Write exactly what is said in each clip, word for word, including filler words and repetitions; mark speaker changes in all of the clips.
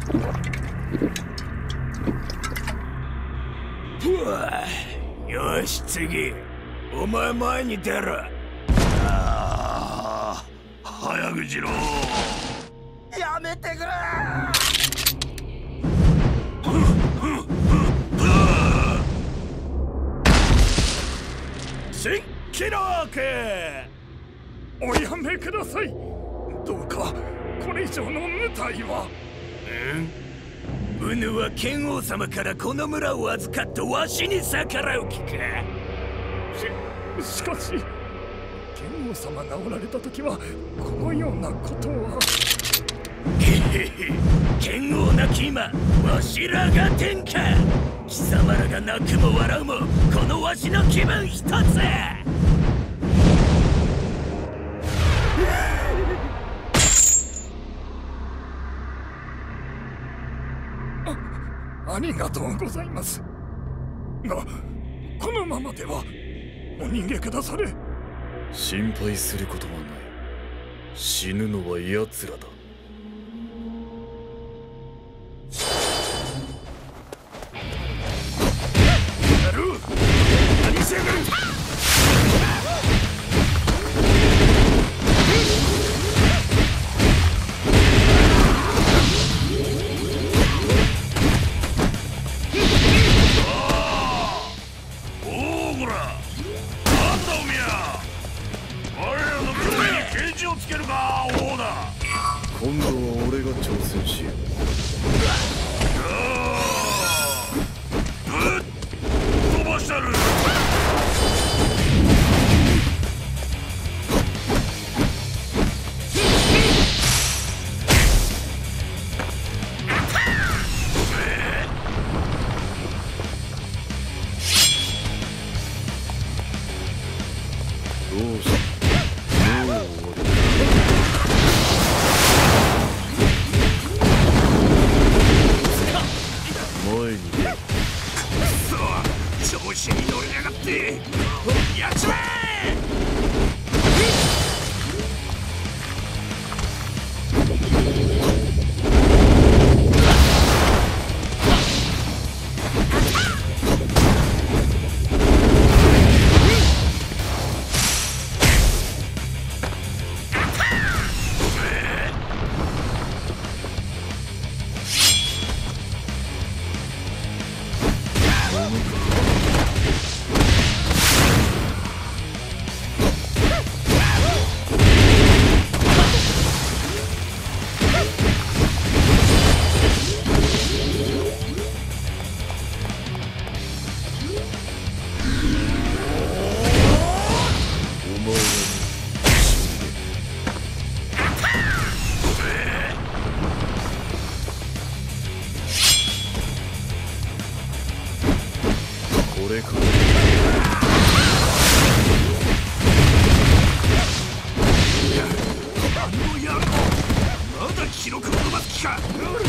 Speaker 1: ふわ、よし次、お前前に出ろ。
Speaker 2: ああ、早くしろ。
Speaker 3: やめてくれ。
Speaker 1: 新記録。
Speaker 4: おやめください。どうかこれ以上の無体は。
Speaker 1: うん、ウヌは剣王様からこの村を預かったわしに逆らう気か。
Speaker 4: ししかし剣王様がおられた時はこのようなことは。
Speaker 1: 剣王なき今、わしらが天下。貴様らが泣くも笑うもこのわしの気分一つ。
Speaker 4: ありがとうございます。が、このままではお逃げくだされ。
Speaker 5: 心配することはない。死ぬのは奴らだ。
Speaker 1: やる！何しやがる！
Speaker 5: 今度は俺が挑戦しよう。
Speaker 2: ぶっ飛ばしたる。
Speaker 5: どうした？
Speaker 2: 調子に乗りやがってやっちまえ。
Speaker 5: これか。
Speaker 2: あの野郎、まだ記録を伸ばす気か。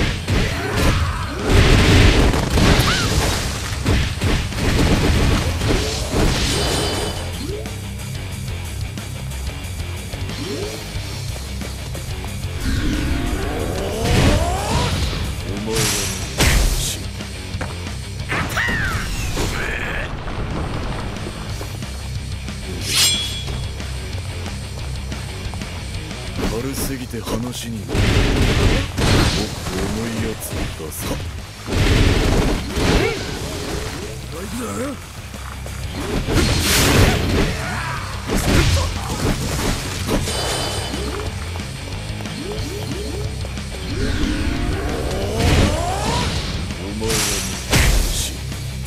Speaker 5: お前は死ぬ。軽すぎて話になる。もっと重いやつを出す。
Speaker 1: こいつだ。
Speaker 5: お前は死ぬ。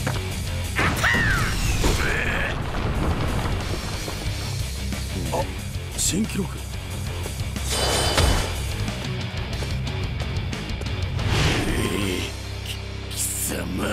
Speaker 1: あ、新記録。貴様。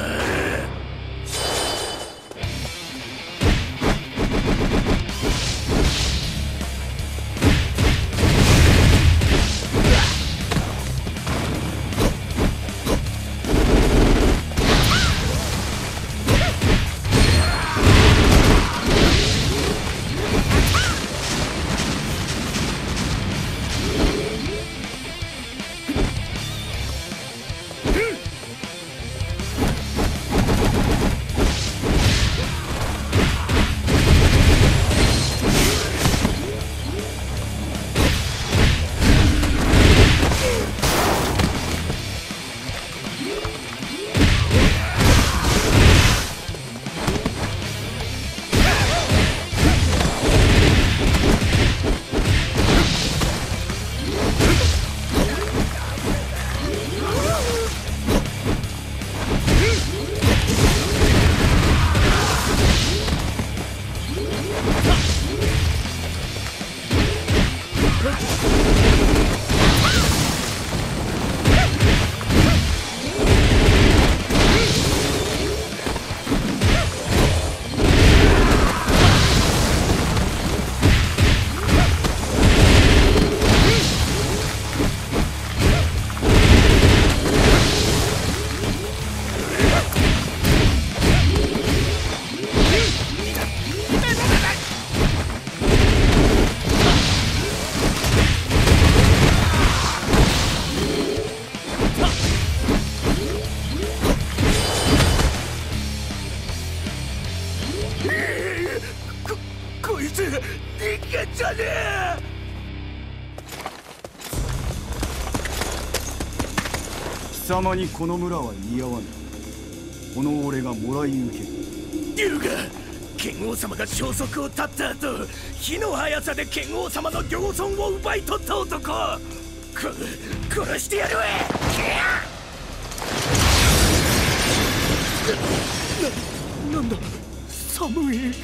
Speaker 1: つ人間じゃねえ。
Speaker 6: 貴様にこの村は似合わぬ。この俺がもらい受ける。
Speaker 1: 龍が剣王様が消息を絶った後、火の速さで剣王様の漁村を奪い取った男、こ殺してやるわ。
Speaker 4: な、なんだ寒い。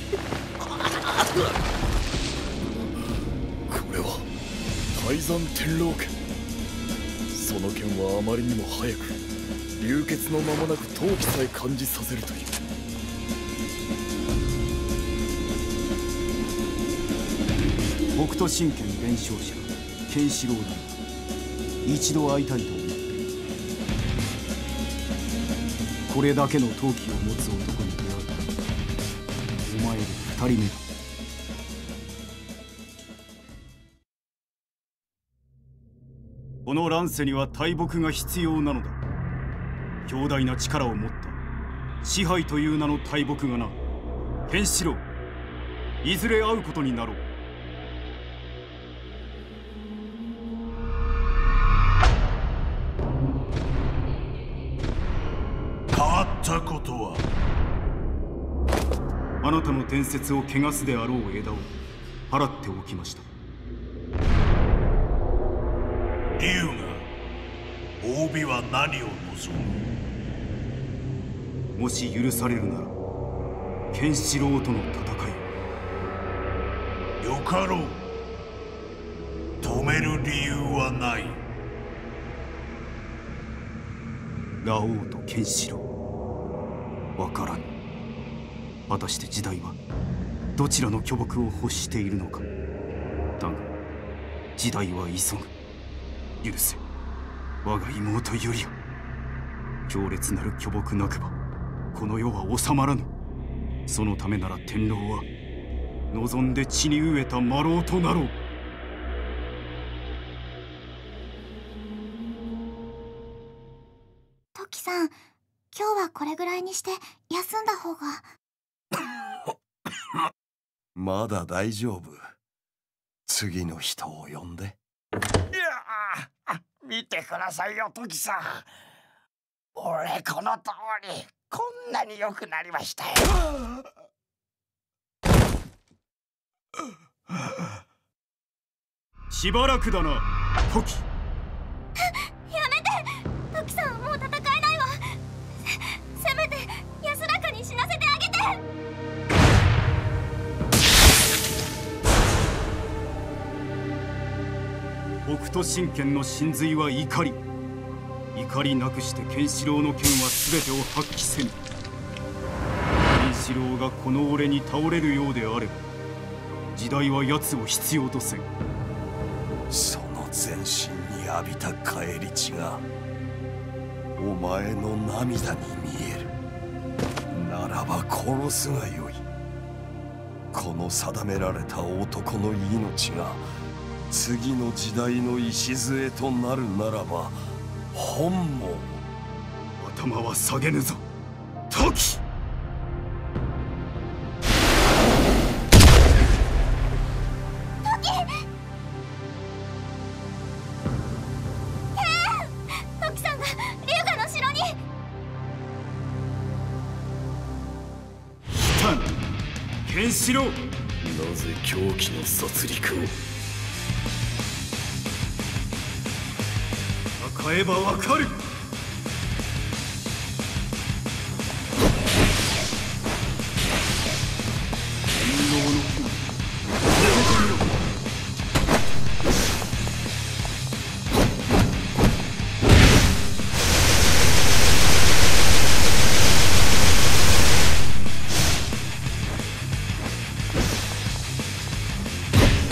Speaker 5: これは泰山天狼剣。その剣はあまりにも早く流血のままなく闘気さえ感じさせるという。
Speaker 6: 北斗神拳伝承者ケンシロウだ。一度会いたいと思っている。これだけの闘気を持つ男に出会う。お前で二人目だ。この乱世には大木が必要なのだ。強大な力を持った支配という名の大木がな。ケンシロウ、いずれ会うことになろう。
Speaker 2: 変わったことは？
Speaker 6: あなたの伝説を汚すであろう枝を払っておきました。
Speaker 2: 龍が褒美は何を望む？
Speaker 6: もし許されるならケンシロウとの戦い。
Speaker 2: よかろう。止める理由はない。
Speaker 6: ラオウとケンシロウ、わからぬ。果たして時代はどちらの巨木を欲しているのか。だが時代は急ぐ。許せ、我が妹ユリア。強烈なる巨木なくばこの世は収まらぬ。そのためなら天狼は望んで地に飢えた魔狼となろう。
Speaker 7: トキさん、今日はこれぐらいにして休んだ方が。
Speaker 3: まだ大丈夫。次の人を呼んで。
Speaker 8: いやー、見てくださいよトキさん。俺この通りこんなに良くなりましたよ。
Speaker 6: しばらくだなトキ。
Speaker 7: やめて、トキさんもう戦えないわ。せ、せめて安らかに死なせてあげて。
Speaker 6: 北斗神拳の神髄は怒り。怒りなくしてケンシロウの剣は全てを発揮せぬ。ケンシロウがこの俺に倒れるようであれば時代は奴を必要とせん。
Speaker 3: その全身に浴びた返り血がお前の涙に見える。ならば殺すがよい。この定められた男の命が次の時代の礎となるならば本望。
Speaker 6: 頭は下げぬぞトキ。
Speaker 7: トキさんが龍河の城に。
Speaker 6: 来たなケンシロウ。
Speaker 5: なぜ狂気の殺戮を。
Speaker 6: 戦えばわかる。天狼の剣、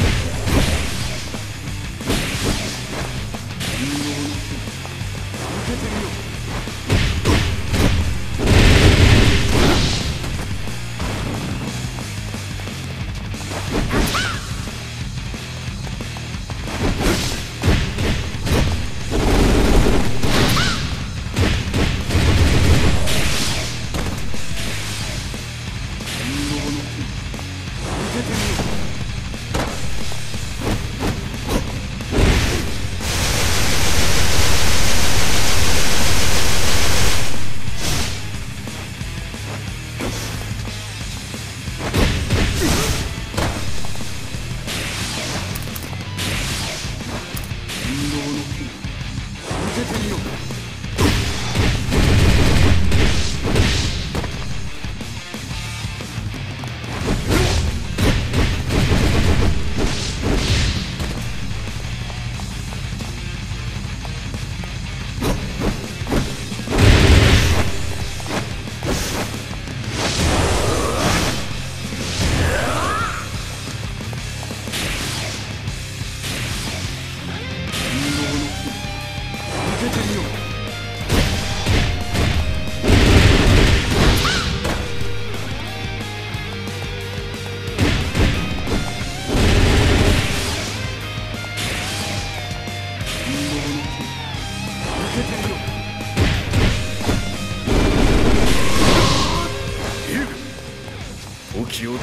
Speaker 6: 受け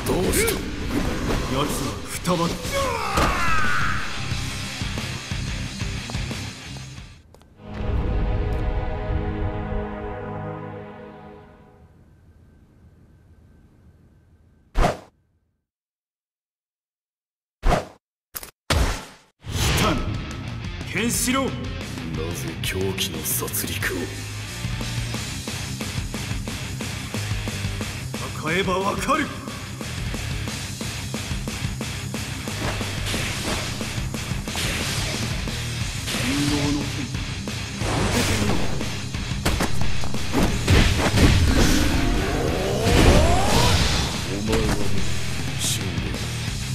Speaker 5: どうした。
Speaker 6: 奴は双葉だ。ケンシロウ、なぜ狂気の殺戮を。戦えばわかる。陰謀の剣、受けてみろ。お前はもう死んでいる。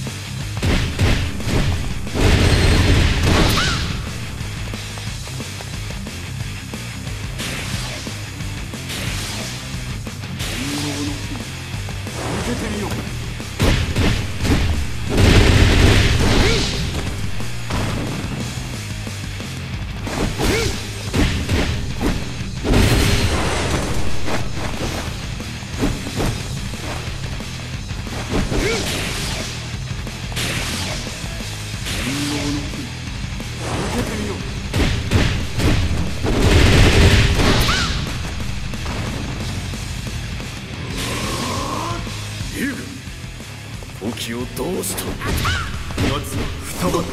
Speaker 6: 時をどうした。奴は双葉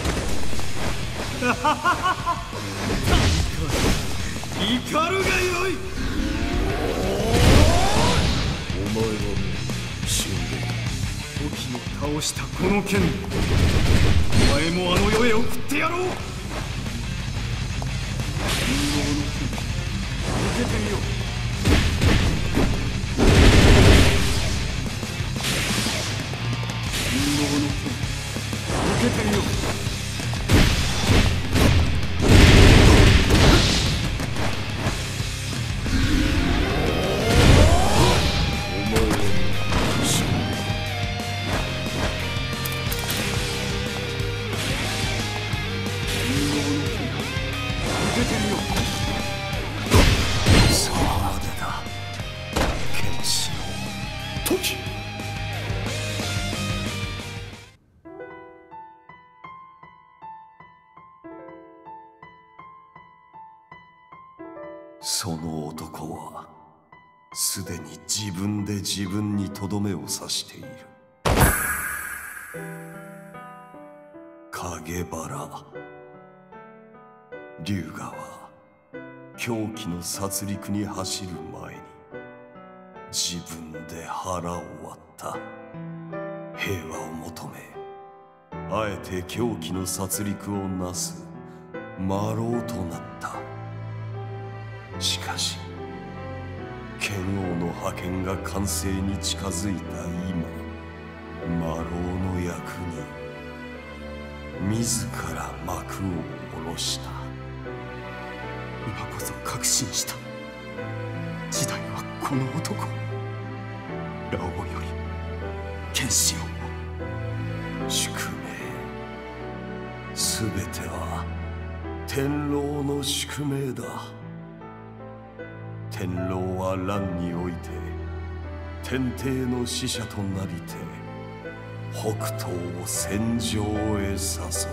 Speaker 6: だ。怒るがよい。お前はもう死んでいる。時を倒したこの剣でお前もあの世へ送ってやろう。陰謀の剣、受けてみよう。受けてみよう。お前は死んでいる。陰謀の剣、受けてみよう。
Speaker 3: そこまでだ、剣士の時。その男はすでに自分で自分にとどめを刺している。影原龍河は狂気の殺戮に走る前に自分で腹を割った平和を求め、あえて狂気の殺戮をなす魔郎となった。しかし剣王の覇権が完成に近づいた今、魔郎の役に自ら幕を下ろした。
Speaker 6: 今こそ確信した。時代はこの男、ラオウよりケンシロウを。
Speaker 3: 宿命、すべては天狼の宿命だ。天狼は乱において天帝の使者となりて北東を戦場へ誘う。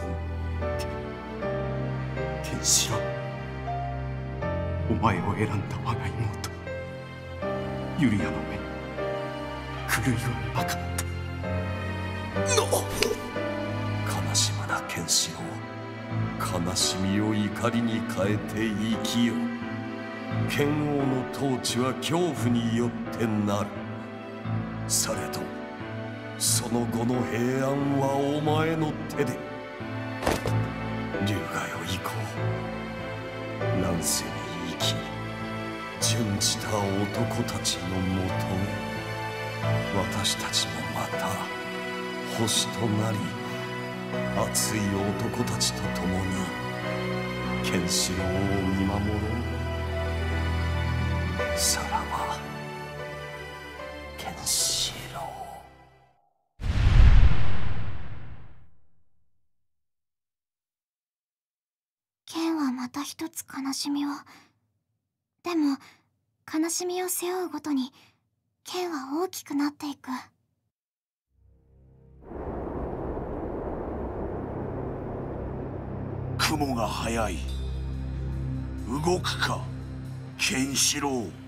Speaker 6: ケンシロウ、お前を選んだ我が妹ユリアの目に狂いはなかった。
Speaker 3: 悲しむなケンシロウ。悲しみを怒りに変えて生きよ。剣王の統治は恐怖によってなる。されどその後の平安はお前の手で。龍河よ行こう。乱世に生き殉じた男たちのもとへ。私たちもまた星となり熱い男たちと共にケンシロウを見守ろう。さらばケンシロウ。
Speaker 7: ケンはまた一つ悲しみを。でも悲しみを背負うごとにケンは大きくなっていく。
Speaker 2: 雲が速い。動くかケンシロウ。